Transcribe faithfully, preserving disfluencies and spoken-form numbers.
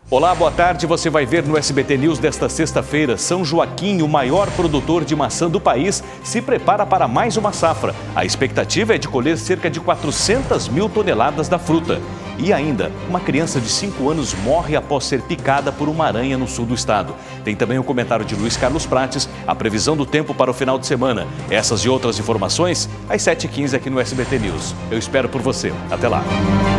Olá, boa tarde. Você vai ver no S B T News desta sexta-feira. São Joaquim, o maior produtor de maçã do país, se prepara para mais uma safra. A expectativa é de colher cerca de quatrocentas mil toneladas da fruta. E ainda, uma criança de cinco anos morre após ser picada por uma aranha no sul do estado. Tem também o comentário de Luiz Carlos Prates, a previsão do tempo para o final de semana. Essas e outras informações, às sete e quinze aqui no S B T News. Eu espero por você. Até lá.